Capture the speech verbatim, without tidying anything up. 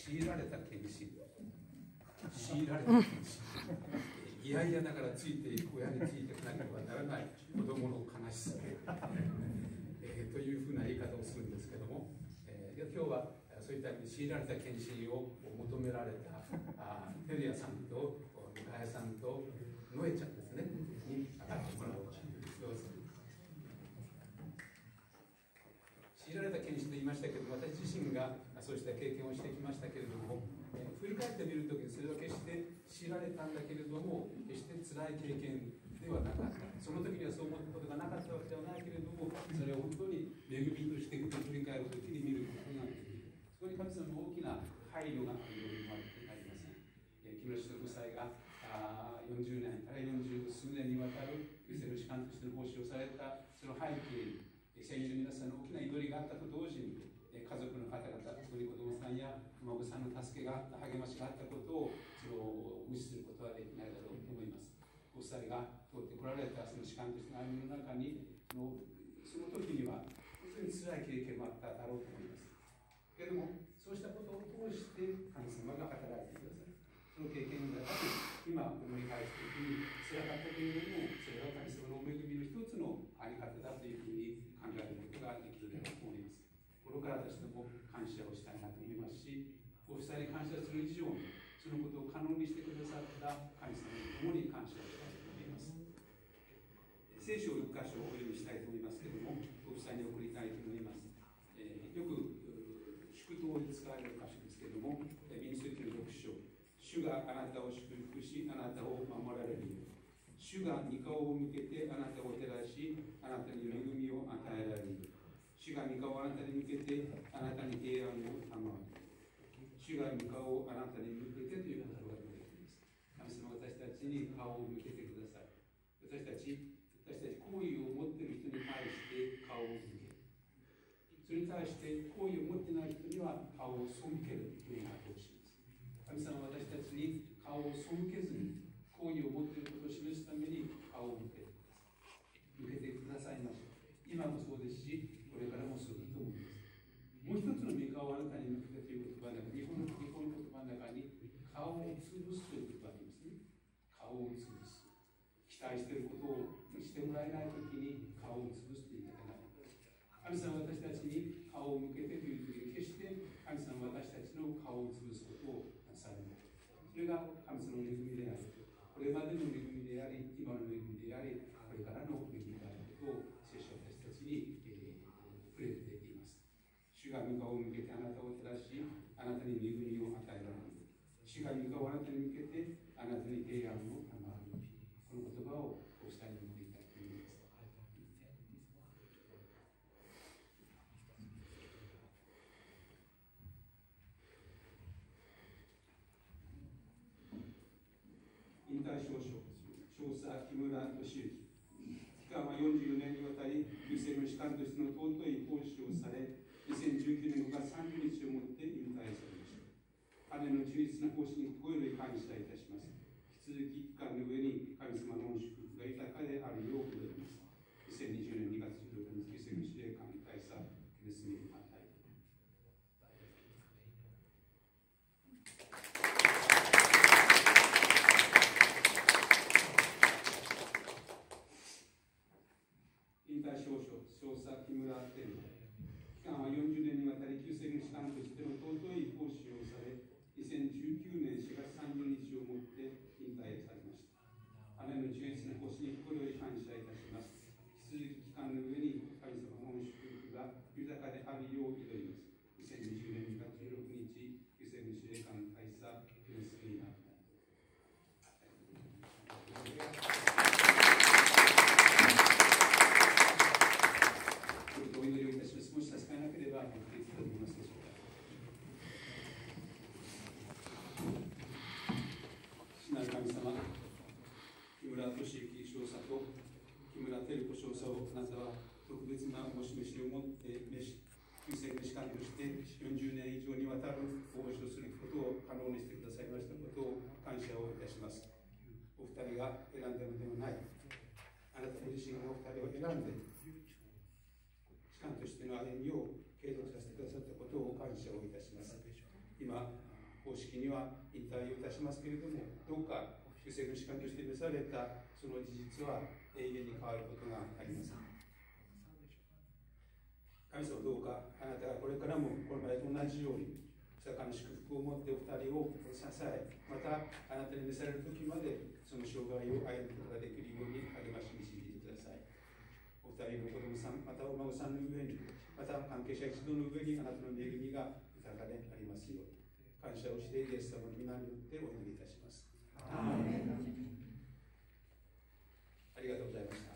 強いられた検診、強いられた検診、いやいやだからついていく親についていかなければならない子供の悲しさ、えー、というふうな言い方をするんですけども、えー、今日はそういった強いられた検診を求められたあテルヤさんとミカヤさんとノエちゃんですねに上がってもらおうと。どうぞ。強いられた検診と言いましたけど、私自身がそうした経験をしてきましたけれども、えー、振り返ってみるときにそれは決して強いられたんだけれども、決して辛い経験ではなかった。その時にはそう思うことがなかったわけではないけれども、それを本当に恵みとして振り返るときに見ることができる。そこに神様の大きな配慮があるように思われてありません。えー、木下夫妻があよんじゅうねんからよんじゅう数年にわたる旧世の士官としての奉仕をされたその背景に、先人の皆さんの大きな祈りがあったと同時に、家族の方々、特に子供さんやお孫さんの助けがあった、励ましがあったことをその無視することはできないだろうと思います。ご夫妻が通ってこられたその士官としての歩みの中に、その時には本当に辛い経験もあっただろうと思います。けれども、そうしたことを通して神様が働いてください。その経験の中で今思い返すときに辛かったけれども、それは神様の恵みの一つのあり方だというふうに考えることができると思います。心から私ども感謝をしたいなと思いますし、ご夫妻に感謝する以上にそのことを可能にしてくださった神様に共に感謝をしたいと思います。聖書を一箇所お読みしたいと思いますけれども、ご夫妻に送りたいと思います。えー、よく祝祷で使われる箇所ですけれども、民数記のろく章、主があなたを祝福し、あなたを守られるように、主が御顔を向けてあなたを照らし、あなたに恵みを与えられるように、主が御顔をあなたに向けてあなたに平安を賜る。主が御顔をあなたに向けてという言葉が出てきます。神様、私たちに顔を向けてください。私たち、私たち好意を持っている人に対して顔を向ける。それに対して好意を持っていない人には顔を背けるということをします。神様は私たちに顔を背けずに好意を持っていることを示すために顔を向けてください。向けてくださいました。今もそうですし、これからもそうだと思います。もう一つの御顔をあなたに向けてという言葉の中に、日本の日本の言葉の中に顔を潰すという言葉がありますね。顔を潰す。期待していることをしてもらえないときに顔を潰すという言い方があります。神様は私たちに顔を向けてというときに、決して神様は私たちの顔を潰すことをなされない。それが神様の恵みであり、これまでの恵みであり、今の恵みであり、これからの恵みであることを聖書は私たちに、えー、触れています。主が御顔を向けてあなたを照らし、あなたに恵みを与えられる。主が御顔をあなたに向けてあなたに平安を賜る。この言葉をお伝えに送りたいと思います。引退証書、少佐木村俊之。期間はよんじゅうよねんにわたり、旧世の士官としての尊い奉仕をされ、にせんじゅうきゅうねんごがつさんじゅうにちをもって引退されました。彼の忠実な奉仕に心より感謝いたします。引き続き期間の上に神様の祝福が豊かであるよう祈ります。にせんにじゅうねんにがつじゅうろくにち、旧世の司令官大佐ケネス・ミルマン大統領。引退証書、少佐木村天皇。期間はよんじゅうねんにわたり旧世の士官としての尊い奉仕をされ、にせんじゅうきゅうねんしがつさんじゅうにちをもって引退されました。姉の忠実な奉仕に心より感謝いたします。引き続き期間の上に神様の祝福が豊かであるよう祈ります。にせんにじゅうねんにがつじゅうろくにち、旧世の司令官大佐ケネス・ミルマン。お祈りをいたします。もし差し支えなければ、お手伝いいただけますでしょうか。父なる神様、木村俊之少佐と木村照子少佐をあなたは特別なお示しをもって召し、旧世の士官としてよんじゅうねん以上にわたる奉仕をすることを可能にしてくださいましたことを感謝をいたします。お二人が選んだのではない。あなたご自身がお二人を選んで、士官としての歩みを継続させてくださったことを感謝をいたします。今、 公式には引退をいたしますけれども、どうか救世の士官として召されたその事実は永遠に変わることがありません。神様、どうかあなたがこれからもこれまでと同じように豊かな祝福を持ってお二人を支え、またあなたに召される時までその生涯を歩むことができるように励まし導いてください。お二人の子供さん、またお孫さんの上に、また関係者一同の上にあなたの恵みが豊かでありますように、感謝をしてイエス様の皆によってお祈りいたします。ありがとうございました。